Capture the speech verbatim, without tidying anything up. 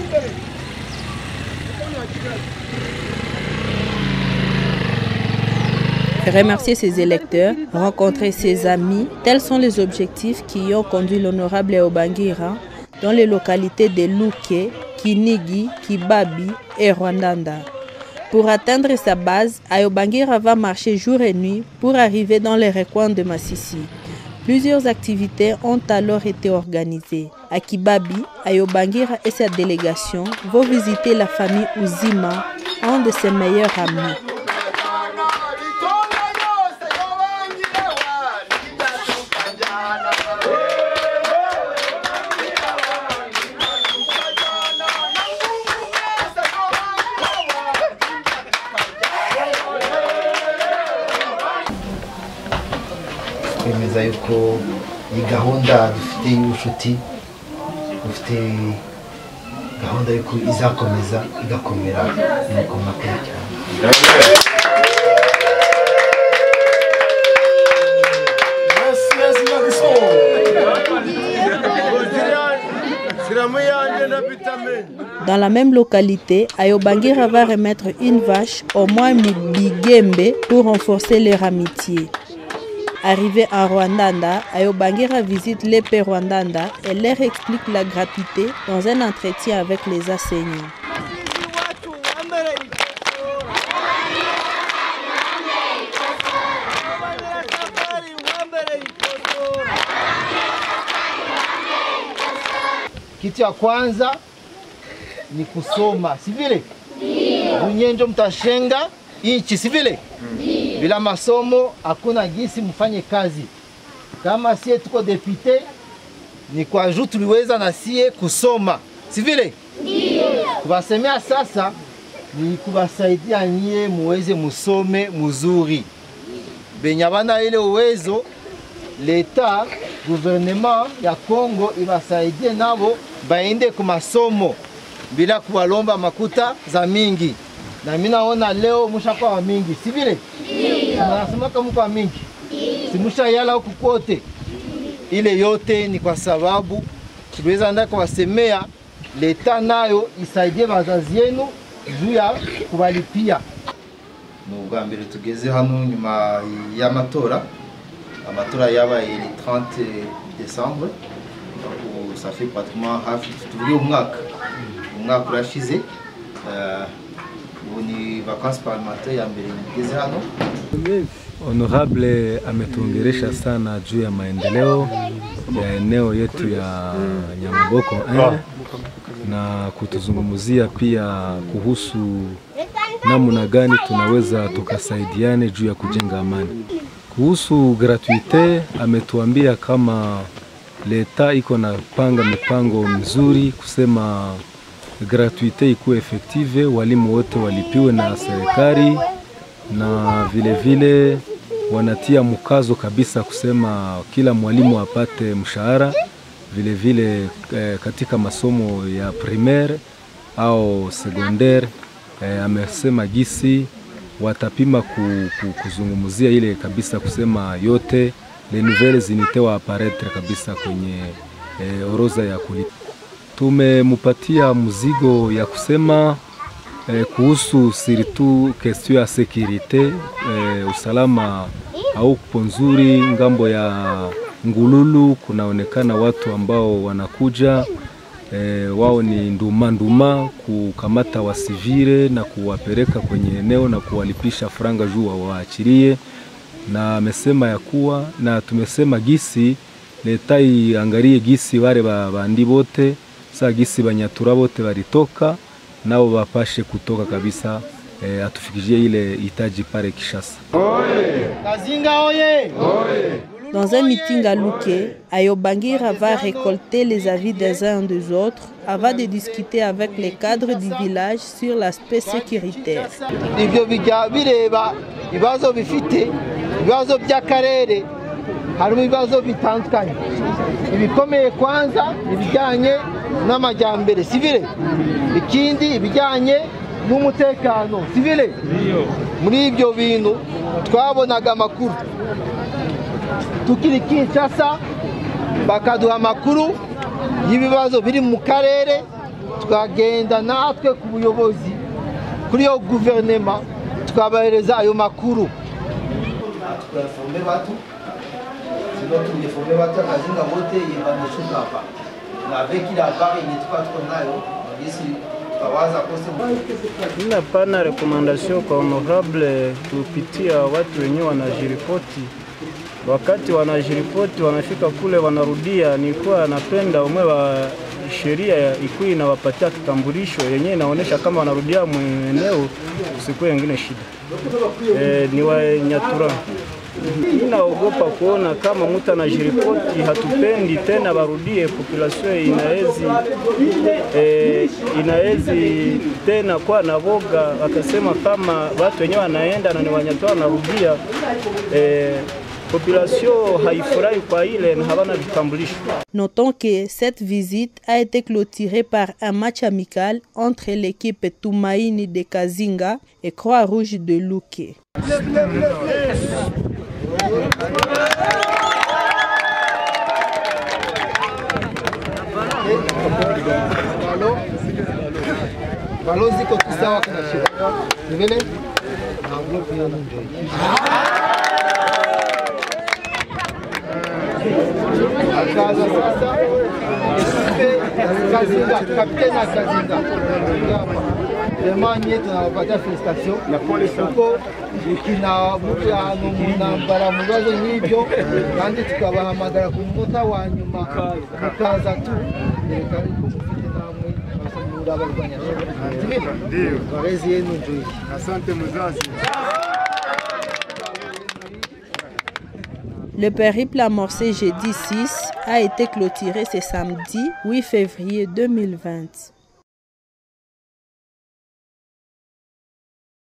Remercier ses électeurs, rencontrer ses amis, tels sont les objectifs qui ont conduit l'honorable Ayobangira dans les localités de Luke, Kinigi, Kibabi et Rwandanda. Pour atteindre sa base, Ayobangira va marcher jour et nuit pour arriver dans les recoins de Masisi. Plusieurs activités ont alors été organisées. À Kibabi, Ayobangira et sa délégation vont visiter la famille Uzima, un de ses meilleurs amis. Twemeza yuko iyi gahunda dufite y'ubucuti dufite gahunda yuko izakomeza igakomera nuko makuru cyane. Dans la même localité, Ayobangira va remettre une vache au moins Bigembe pour renforcer leur amitié. Arrivé à Rwandanda, Ayobangira visite les P Rwandanda et leur explique la gratuité dans un entretien avec les enseignants. Kitu ya kwanza ni kusoma, si vile? Nyenjo mtashenga inchi, si vile? Bila masomo hakuna gisi mfanye kazi. Kama sie tuko depute ni kwa juu tuliweza na sie kusoma, si vile? Ndio. Kubasemea sasa ni kubasaidia nyie muweze musome muzuri. Benyabana ile uwezo leta gouvernement ya Kongo ibasaidie nabo baende ku masomo bila kubalomba makuta za mingi. Na mimi naona leo mshakuwa wa mingi, si vile? Ndio. Tunasema kama kwa mingi. Si mshayala huku kote. Ile yote ni kwa sababu tuliweza ndaka kuwasemea leta nayo isaidie bazazi yenu juu ya kubalipia. N'ubwa mbere tugeze hano nyuma y'amatora. Amatora yabaye le trente décembre. Donc ça fait pratiquement hafi tuvuye umwaka. Umwaka urashize. Euh Ni vacances parlementaires ya mbere ngeze hano. Honorable ametuongelesha sana juu ya maendeleo ya eneo yetu ya Nyamaboko eh, na kutuzungumzia pia kuhusu namna gani tunaweza tukasaidiane juu ya kujenga amani. Kuhusu gratuite ametuambia kama leta iko na panga mipango mzuri kusema gratuite ikuwe effective, walimu wote walipiwe na serikali, na vile vile wanatia mkazo kabisa kusema kila mwalimu apate mshahara, vile vile eh, katika masomo ya primaire au secondaire eh, amesema gisi watapima ku, ku, kuzungumzia ile kabisa kusema yote les nouvelles unités wa apparaître kabisa kwenye eh, orodha ya kulipa. Tumemupatia mzigo ya kusema eh, kuhusu siritu question ya securite eh, usalama au nzuri ngambo ya Ngululu. Kunaonekana watu ambao wanakuja eh, wao ni nduma nduma kukamata wasivile na kuwapeleka kwenye eneo na kuwalipisha franga juu waachilie, na amesema ya kuwa na tumesema gisi leta iangalie gisi wale bandi bote sa gisi banyatura bote baritoka nao bapashe kutoka kabisa eh, atufikishie ile hitaji pale Kishasa. Oye! Kazinga oye! Oye! Dans un meeting à Luke, Ayobangira va récolter les avis des uns des autres avant de discuter avec les cadres du village sur l'aspect sécuritaire. Ibyo bijya bireba ibibazo bifite ibibazo by'akarere, harimo ibibazo bitandukanye. Ibikomeye kwanza ibijyanye n'amajyambere sivile, ikindi ibijyanye n'umutekano sivile. Muri ibyo bintu twabonaga amakuru tukiri Kinshasa bakaduha amakuru y'ibibazo biri mu karere, tukagenda natwe ku buyobozi kuri yo guverinema tukabahereza ayo makuru tukaforme batu sino tuliforme batu akazinga wote yibandishuka hapa na avec la barre yenye tukatuko nayo bisi tukawaza kose. Nina pana recommendation kwa honorable kupitia watu wenyewe wanajiripoti. Wakati wanajiripoti wanafika kule wanarudia, nilikuwa napenda umwe wa sheria ikuwe inawapatia kitambulisho yenyewe inaonyesha kama wanarudia mweneo, usikuwe nyingine shida. E, ni wa Nyatura. Ninaogopa kuona kama mtu anajiripoti hatupendi tena barudie, population inaezi e, inaezi tena kwa na boga akasema kama watu wenyewe wanaenda na ni Wanyatura wanarudia e, population haifurahi kwa ile na havana vitambulisho. Notons que cette visite a été clôturée par un match amical entre l'équipe Tumaini de Kazinga et Croix-Rouge de Luque. Balo ziko kisawa kuna shida. Ni vile? Na block hiyo ndio. Akaza sasa Kazinga, kapiteni wa Kazinga. Vraiment yetu tunawapatia felicitation. Na pole sana. Uko ikina mtu ya numuna mbara mubazo n'ibyo kandi tukabahamagara ku munota wa nyuma mukaza tu. Kari kumufite namwe basamura abarwanya. Ndio. Barezi yenu ndio. Asante muzazi. Le périple amorcé jeudi six a été clôturé ce samedi huit février deux mille vingt.